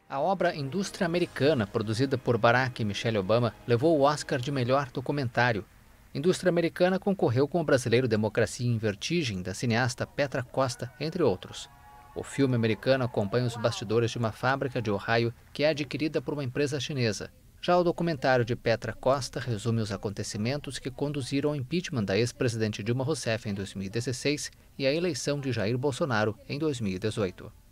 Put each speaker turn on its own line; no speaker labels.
A obra Indústria Americana, produzida por Barack e Michelle Obama, levou o Oscar de melhor documentário. Indústria Americana concorreu com o brasileiro Democracia em Vertigem, da cineasta Petra Costa, entre outros. O filme americano acompanha os bastidores de uma fábrica de Ohio que é adquirida por uma empresa chinesa. Já o documentário de Petra Costa resume os acontecimentos que conduziram ao impeachment da ex-presidente Dilma Rousseff em 2016 e à eleição de Jair Bolsonaro em 2018.